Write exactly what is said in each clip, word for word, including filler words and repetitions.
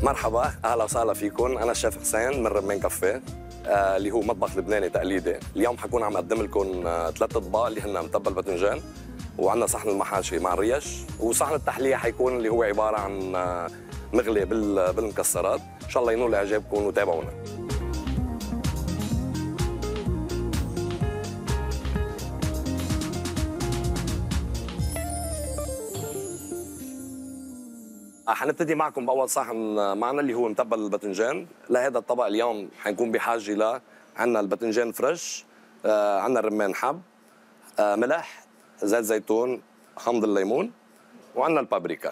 مرحبا، اهلا وسهلا فيكم. انا الشيف حسين من رمان كافيه آه اللي هو مطبخ لبناني تقليدي. اليوم حكون عم اقدم لكم آه ثلاث اطباق اللي هن متبل باذنجان، وعندنا صحن المحاشي مع الريش، وصحن التحليه حيكون اللي هو عباره عن آه مغلي بالمكسرات. ان شاء الله ينول اعجابكم وتابعونا. حنبتدي معكم باول صحن معنا اللي هو متبل الباذنجان. لهذا الطبق اليوم حنكون بحاجه ل عندنا الباذنجان فريش، آه عندنا الرمان حب، آه ملح، زيت زيتون، حمض الليمون، وعندنا البابريكا.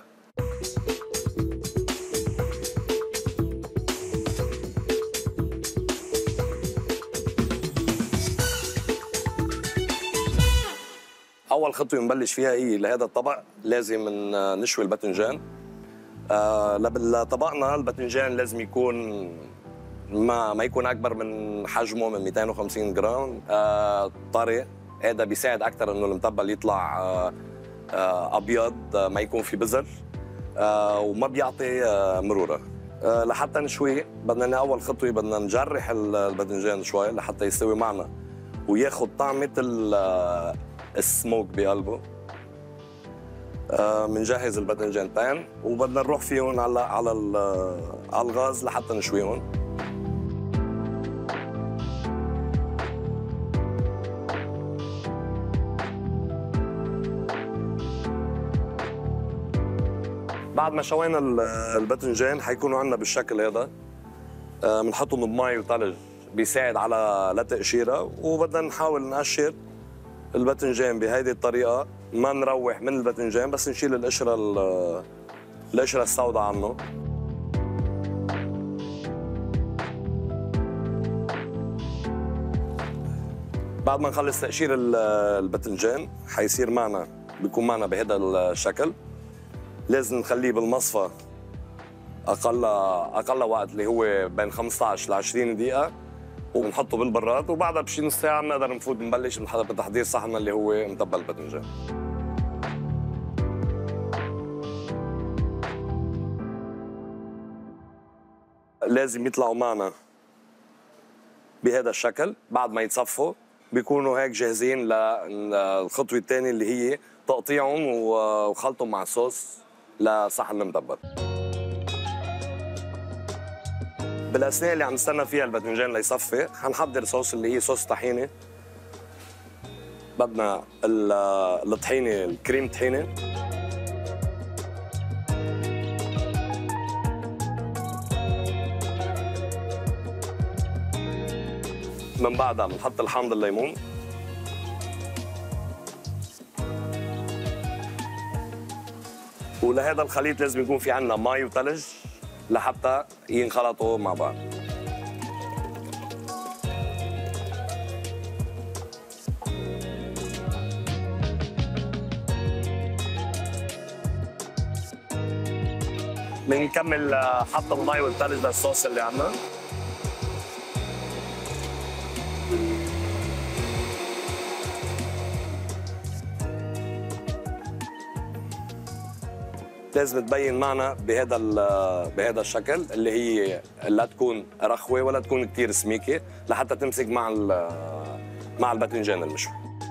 اول خطوه بنبلش فيها هي لهذا الطبق لازم نشوي الباذنجان. آه لطبقنا الباذنجان لازم يكون ما ما يكون اكبر من حجمه من مئتين وخمسين جرام، آه طري. هذا بيساعد اكثر انه المتبل يطلع آه آه ابيض، آه ما يكون في بذر، آه وما بيعطي آه مراره. آه لحتى نشويه بدنا اول خطوه بدنا نجرح الباذنجان شوي لحتى يستوي معنا وياخذ طعمه السموك بقلبه. بنجهز آه الباذنجانتين وبدنا نروح فيهم على على على الغاز لحتى نشويهم. بعد ما شوينا الباذنجان حيكونوا عندنا بالشكل هذا. بنحطهم آه بمي وثلج بيساعد على لا تقشيره، وبدنا نحاول نقشر الباذنجان بهيدي الطريقه، ما نروح من الباذنجان بس نشيل القشره القشره السوداء عنه. بعد ما نخلص تقشير الباذنجان حيصير معنا بيكون معنا بهذا الشكل. لازم نخليه بالمصفى اقل اقل وقت اللي هو بين خمسطعش ل عشرين دقيقه، وبنحطه بالبراد، وبعدها بشي نص ساعه بنقدر نفوت نبلش بتحضير صحننا اللي هو متبل الباذنجان. لازم يطلعوا معنا بهذا الشكل. بعد ما يتصفوا بيكونوا هيك جاهزين للخطوه الثانيه اللي هي تقطيعهم وخلطهم مع الصوص لصحن المتبل. بالاثناء اللي عم نستنى فيها الباذنجان ليصفي حنحضر صوص اللي هي صوص طحينه. بدنا الطحينه الكريم طحينه، من بعدها بنحط الحامض الليمون، ولهذا الخليط لازم يكون في عندنا مي وثلج لحتى ينخلطوا مع بعض. بنكمل حط المي والثلج للصوص اللي عندنا. لازم تبين معنا بهذا بهذا الشكل اللي هي لا تكون رخوه ولا تكون كثير سميكه لحتى تمسك مع مع الباذنجان المشوي.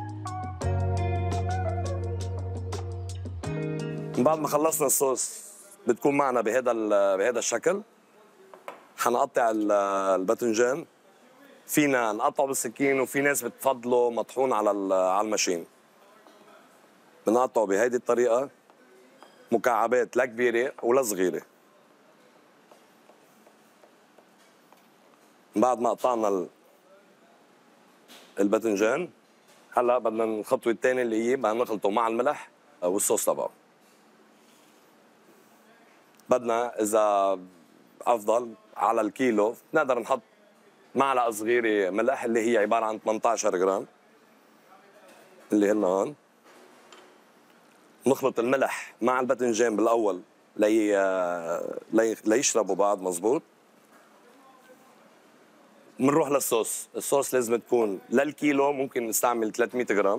بعد ما خلصنا الصوص بتكون معنا بهذا بهذا الشكل. حنقطع الباذنجان، فينا نقطعه بالسكين وفي ناس بتفضله مطحون على على الماشين. بنقطعه بهيدي الطريقه مكعبات لا كبيره ولا صغيره. بعد ما قطعنا الباذنجان هلا بدنا الخطوه الثانيه اللي هي بدنا نخلطه مع الملح والصوص تبعه. بدنا اذا افضل على الكيلو نقدر نحط معلقه صغيره ملح اللي هي عباره عن ثمنطعش جرام اللي هن هون. نخلط الملح مع الباذنجان بالاول لي... لي... ليشربوا بعض مزبوط. بنروح للصوص. الصوص لازم تكون للكيلو ممكن نستعمل ثلاثمئة جرام.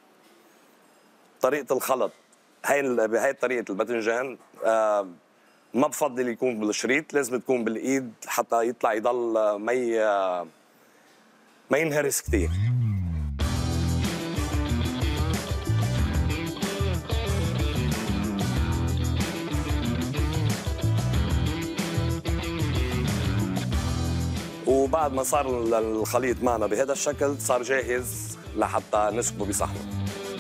طريقه الخلط هي بهي طريقه الباذنجان آه ما بفضل يكون بالشريط، لازم تكون بالايد حتى يطلع يضل ما ي... ما ينهرس كثير. وبعد ما صار الخليط معنا بهذا الشكل صار جاهز لحتى نسكبه بصحنه.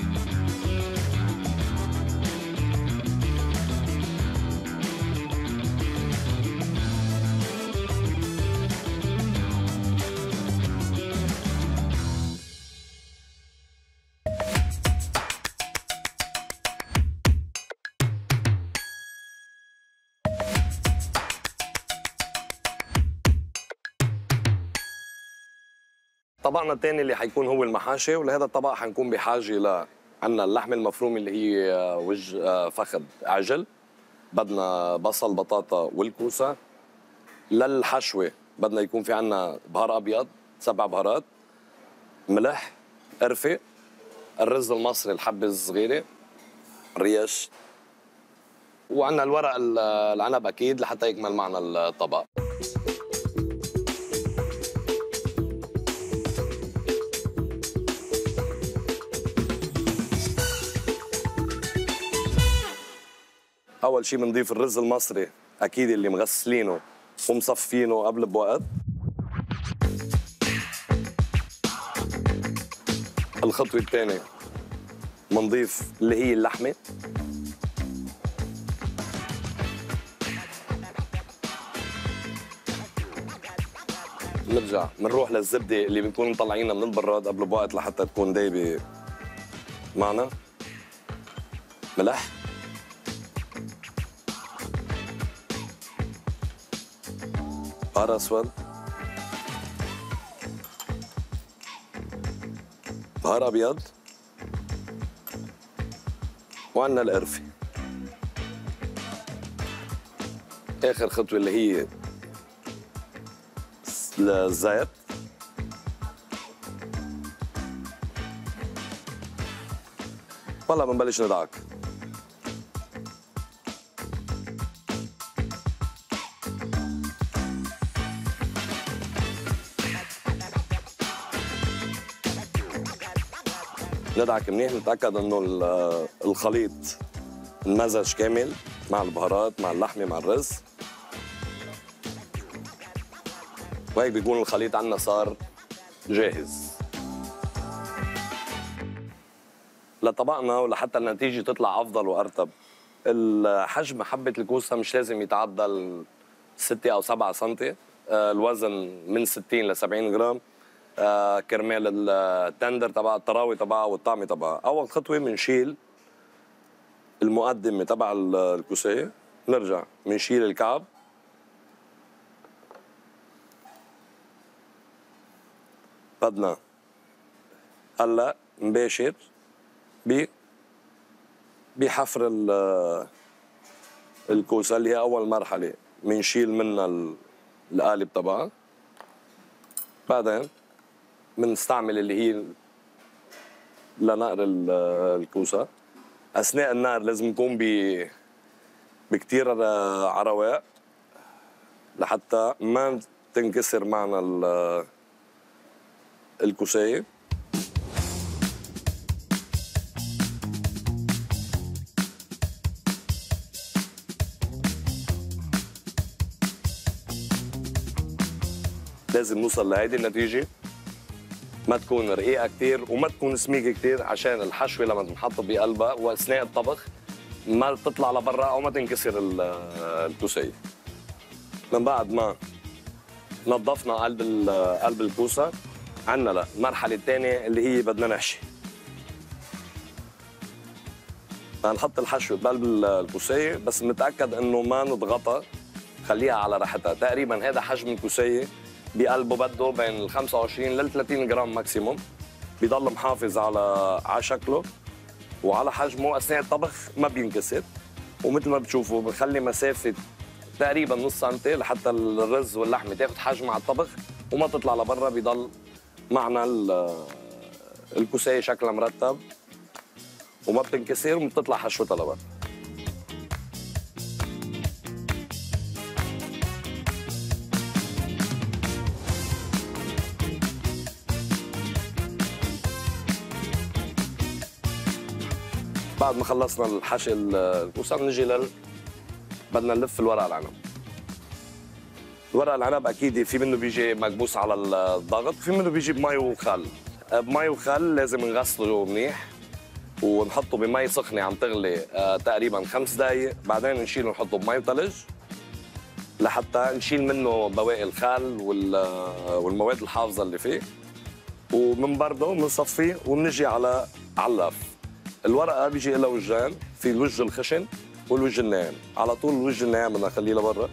طبقنا الثاني اللي حيكون هو المحاشي، ولهذا الطبق حنكون بحاجه ل عندنا اللحمه المفرومه اللي هي وجه فخذ عجل، بدنا بصل بطاطا والكوسه. للحشوه بدنا يكون في عندنا بهار ابيض سبع بهارات، ملح، قرفه، الرز المصري الحبه الصغيره، ريش، وعندنا الورق العنب اكيد لحتى يكمل معنا الطبق. أول شيء بنضيف الرز المصري أكيد اللي مغسلينه ومصفينه قبل بوقت. الخطوة الثانية بنضيف اللي هي اللحمة. نرجع بنروح للزبدة اللي بنكون مطلعينها من البراد قبل بوقت لحتى تكون دايبة معنا. ملح، بهار اسود، بهار ابيض، وعندنا القرفه. اخر خطوه اللي هي الزيت. والله بنبلش ندعك. ندعك منيح، نتاكد انه الخليط انمزج كامل مع البهارات مع اللحمه مع الرز، وهيك بيكون الخليط عندنا صار جاهز. لطبقنا ولحتى النتيجه تطلع افضل وارتب، الحجم حبه الكوسه مش لازم يتعدى ستة او سبعة سنتي، الوزن من ستين ل سبعين جرام. آه كرمال التندر تبع الطراوه تبعها والطعمه تبعها. اول خطوه بنشيل المقدمه تبع الكوسيه، نرجع بنشيل الكعب، بدنا هلا نباشر ب بحفر الكوسه اللي هي اول مرحله، بنشيل منها القالب تبعها. بعدين بنستعمل اللي هي لنقر الكوسه. اثناء النقر لازم نكون ب بكثير على رواق لحتى ما تنكسر معنا الكوسايه. لازم نوصل لهيدي النتيجه، ما تكون رقيقه كثير وما تكون سميكه كثير، عشان الحشوه لما تنحط بقلبها واثناء الطبخ ما تطلع لبرا او ما تنكسر الكوسيه. من بعد ما نظفنا قلب قلب الكوسه، عندنا لا المرحله الثانيه اللي هي بدنا نحشي. نحط الحشوه بقلب الكوسيه، بس نتاكد انه ما نضغطها، خليها على راحتها. تقريبا هذا حجم الكوسيه بقلبه بده بين ال خمسة وعشرين لل ثلاثين جرام ماكسيموم، بيضل محافظ على على شكله وعلى حجمه اثناء الطبخ، ما بينكسر. ومثل ما بتشوفوا بنخلي مسافه تقريبا نص سنتي لحتى الرز واللحمه تاخذ حجم على الطبخ وما تطلع لبرا، بيضل معنا الكوسايه شكلها مرتب وما بتنكسر وبتطلع حشوتها لبرا. بعد ما خلصنا الحشي الكوسه بنجي لل بدنا نلف الورق العنب. ورق العنب اكيد في منه بيجي مكبوس على الضغط، في منه بيجي بمي وخل. بمي وخل لازم نغسله منيح ونحطه بمي سخنه عم تغلي آه تقريبا خمس دقائق، بعدين نشيله ونحطه بمي وثلج لحتى نشيل منه بواقي الخل والمواد الحافظه اللي فيه، ومن برده بنصفيه وبنجي على علف. الورقه بيجي لها وجهين، في الوجه الخشن والوجه الناعم. على طول الوجه الناعم بدنا نخليه لبرا.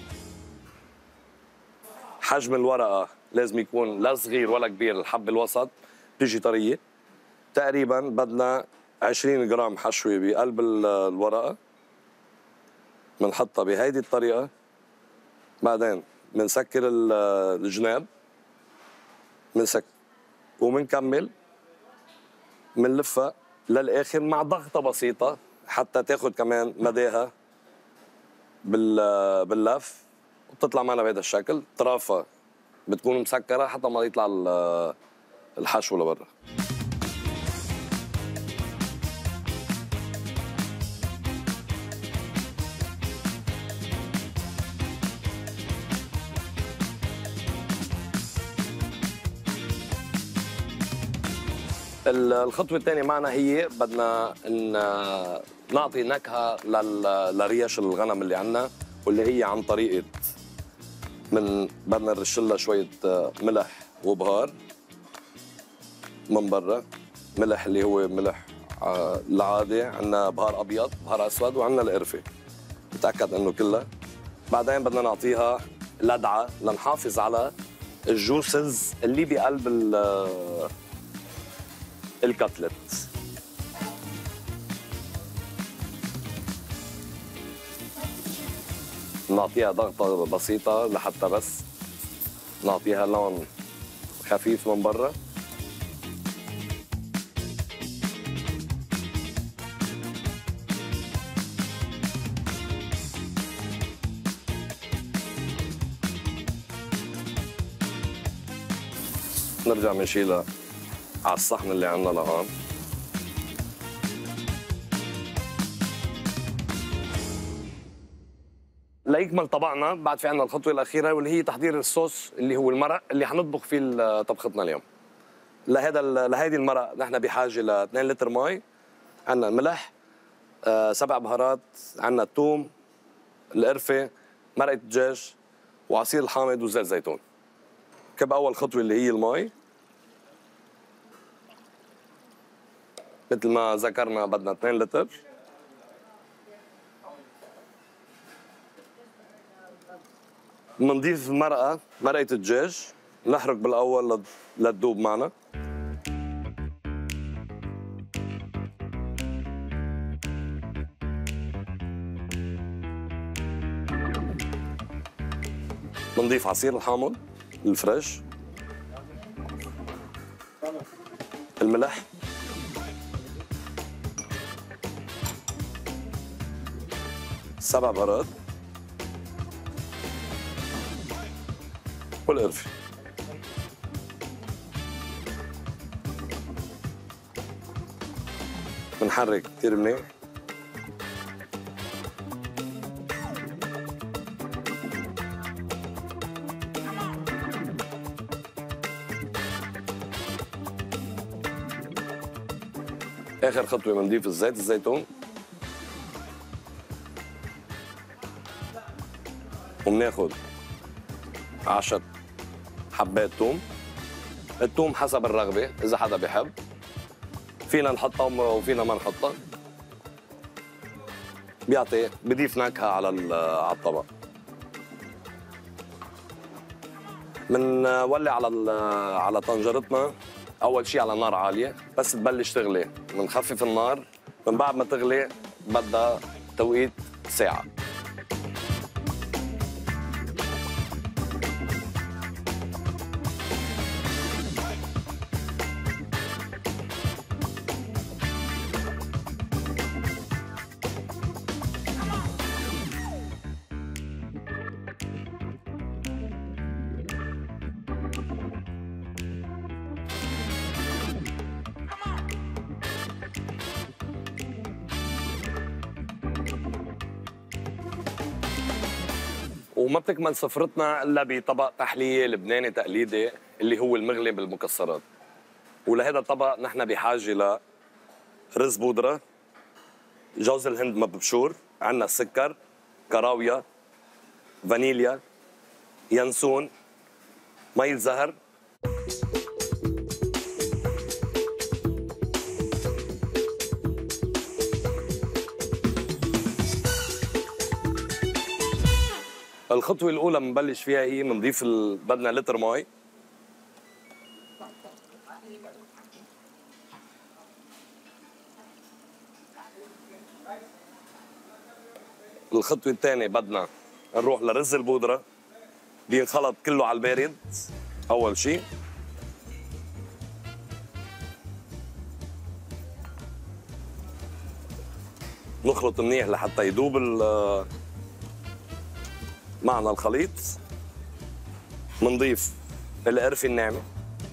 حجم الورقه لازم يكون لا صغير ولا كبير، الحبه الوسط بتيجي طريه. تقريبا بدنا عشرين جرام حشوه بقلب الورقه، بنحطها بهيدي الطريقه. بعدين بنسكر الجناب، بنسك وبنكمل بنلفها للاخر مع ضغطه بسيطه حتى تاخذ كمان مداها باللف وبتطلع معنا بهذا الشكل. طرافها بتكون مسكره حتى ما يطلع الحشو لبرا. الخطوة الثانية معنا هي بدنا نعطي نكهة لريش الغنم اللي عندنا، واللي هي عن طريقة من بدنا نرش لها شوية ملح وبهار من برا. ملح اللي هو ملح العادي، عندنا بهار أبيض، بهار أسود، وعندنا القرفة. نتأكد إنه كلها. بعدين بدنا نعطيها لدعة لنحافظ على الجوسز اللي بقلب الكتلت. نعطيها ضغطة بسيطة لحتى بس نعطيها لون خفيف من برا. نرجع بنشيلها على الصحن اللي عندنا لهون. ليكمل طبقنا بعد في عندنا الخطوه الاخيره واللي هي تحضير الصوص اللي هو المرق اللي حنطبخ فيه طبختنا اليوم. لهذا لهيدي المرق نحن بحاجه ل اثنين لتر مي، عندنا ملح، آه، سبع بهارات، عندنا الثوم، القرفه، مرقه الدجاج، وعصير الحامض وزيت زيتون. كب اول خطوه اللي هي المي. مثل ما ذكرنا بدنا اثنين لتر. بنضيف مرقه مرقه الدجاج، نحرك بالاول لتذوب معنا. بنضيف عصير الحامض الفريش، الملح، سبع بهارات، والقرفة. بنحرك كثير منيح. آخر خطوة بنضيف الزيت الزيتون، وبناخد عشرة حبات ثوم. الثوم حسب الرغبة، إذا حدا بيحب فينا نحطها وفينا ما نحطها. بيعطي بضيف نكهة على على الطبق. بنولع على على طنجرتنا أول شيء على نار عالية، بس تبلش تغلي بنخفف النار. من بعد ما تغلي بدها توقيت ساعة. وما بتكمل سفرتنا الا بطبق تحليه لبناني تقليدي اللي هو المغلي بالمكسرات. ولهذا الطبق نحن بحاجه ل رز بودره، جوز الهند مبشور، عندنا السكر، كراويه، فانيليا، ينسون، مي زهر. الخطوة الأولى بنبلش فيها هي بنضيف ال... بدنا لتر مي. الخطوة الثانية بدنا نروح لرز البودرة، بينخلط كله على البارد أول شيء. نخلط منيح لحتى يذوب ال معنا الخليط. منضيف القرفة الناعمة،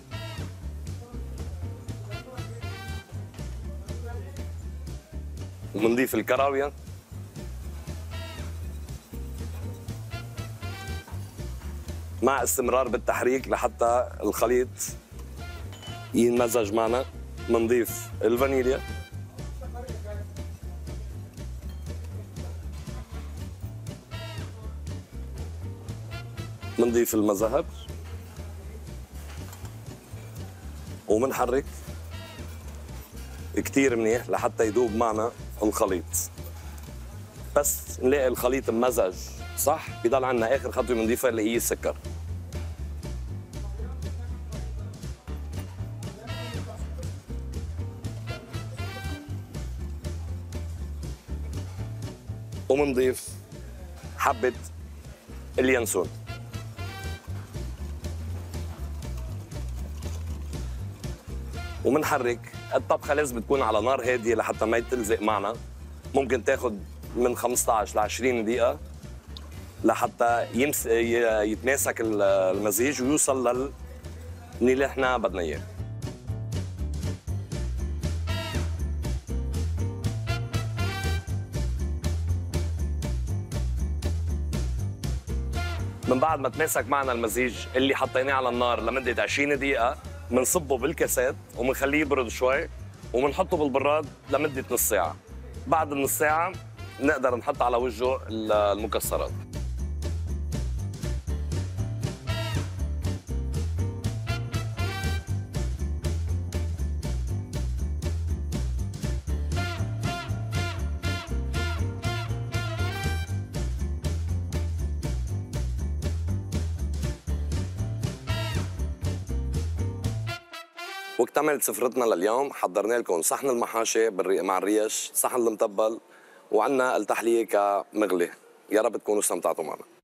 ومنضيف الكراوية، مع استمرار بالتحريك لحتى الخليط ينمزج معنا. منضيف الفانيليا، منضيف الماء زهر، ومنحرك كتير منيح لحتى يذوب معنا الخليط. بس نلاقي الخليط ممزج صح، بضل عندنا اخر خطوه بنضيفها اللي هي السكر. ومنضيف حبه اليانسون. ومنحرك. الطبخه لازم تكون على نار هاديه لحتى ما تلزق معنا. ممكن تاخد من خمسطعش ل عشرين دقيقه لحتى يمس... يتماسك المزيج ويوصل لل اللي احنا بدنا اياه. من بعد ما تماسك معنا المزيج اللي حطيناه على النار لمده عشرين دقيقه، بنصبه بالكاسات وبنخليه يبرد شوي، وبنحطه بالبراد لمده نص ساعه. بعد النص ساعه نقدر نحط على وجهه المكسرات. واكتملت سفرتنا لليوم. حضرنا لكم صحن المحاشي مع الريش، صحن المتبل، وعندنا التحليه كمغلي. يا رب تكونوا استمتعتوا معنا.